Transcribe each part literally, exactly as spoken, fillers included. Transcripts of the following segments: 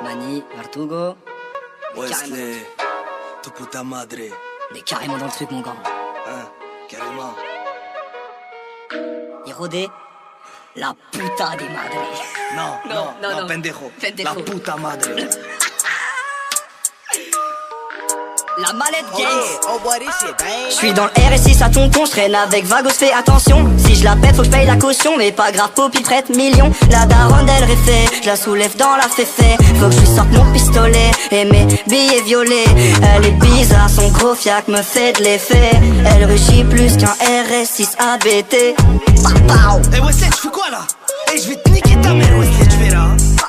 Mani, Vertugo. Wesley, tu puta madre. On est carrément dans le truc, mon grand. Hein, carrément. Et Rodé, la puta de madre. Non, Non, non, non, non, non. pendejo. Pendejo. La puta madre. La mallette Oh games. yeah, oh boy, this shit bang. J'suis dans le R S six à tonton, j'traîne avec Vagos, fais attention. Si je la pète, faut que j'paye la caution, mais pas grave, Poppy traite million. La daronne elle réfait, j'la soulève dans la féfé. Faut que j'lui sorte mon pistolet et mes billets violets. Elle est bizarre, son gros fiac me fait de l'effet. Elle rugit plus qu'un R S six A B T. Eh Wesley, tu fais quoi là? Eh, je vais te niquer ta mère, Wesley, tu verras.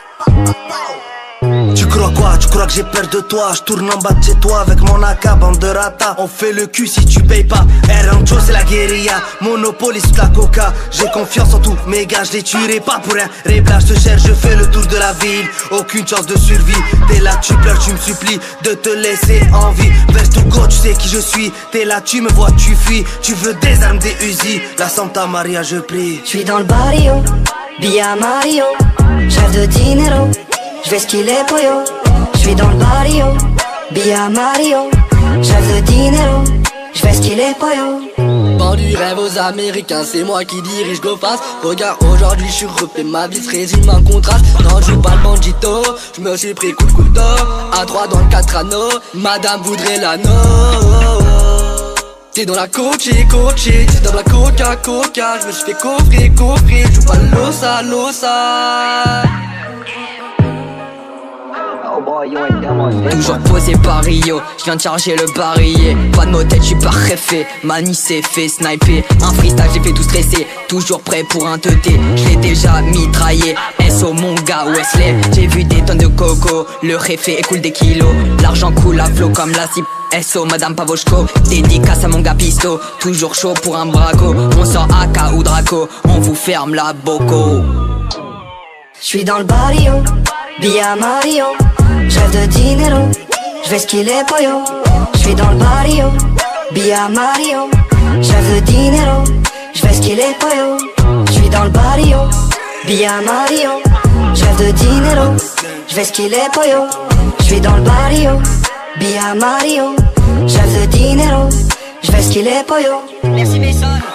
Tu crois quoi? Tu crois que j'ai peur de toi? Je tourne en bas de chez toi avec mon A K, bande de rata. On fait le cul si tu payes pas. Rancho c'est la guérilla, Monopoly c'est la coca. J'ai confiance en tous mes gars, je les tuerai pas pour rien. Réblage te cherche, je fais le tour de la ville. Aucune chance de survie. T'es là, tu pleures, tu me supplies de te laisser en vie. Vertugo, tu sais qui je suis. T'es là, tu me vois, tu fuis. Tu veux des armes, des Uzi. La Santa Maria, je prie. J'suis dans le barrio, Via Mario, chef de dinero. J'vais skiller pollo, j'suis dans le barrio, Via Mario, chef de dinero. J'vais skiller pollo. Vendu rêve aux Américains, c'est moi qui dirige GoFast. Regarde, aujourd'hui je suis refait, ma vie se résume en contraste. Non, je joue pas le bandito, je me suis pris coup de couteau. À trois dans le quatre anneaux, madame voudrait l'anneau. T'es dans la coachée, coachée, t'es dans la coca, coca. Je me suis fait coffrer, coffrer, je joue pas l'ossa, l'ossa. Toujours posé par Rio, je viens de charger le barillet. Pas de motet, je suis pas refait. Mani c'est fait sniper. Un freestyle, j'ai fait tout stresser. Toujours prêt pour un teuté, je l'ai déjà mitraillé. S O mon gars Wesley, j'ai vu des tonnes de coco. Le refait écoule des kilos. L'argent coule à flot comme la cible. S O Madame Pavoshko, dédicace à mon gars Pisto. Toujours chaud pour un braco. On sort A K ou Draco, on vous ferme la boco. J'suis dans le barrio, Via Mario, chef de dinero. J'vais skiller pollo. J'suis dans le barrio, Via Mario, chef de dinero. J'vais skiller pollo. J'suis dans le barrio, Via Mario, chef de dinero. J'vais skiller pollo. J'suis dans le barrio, Via Mario, chef de dinero. J'vais skiller pollo. Merci Mason.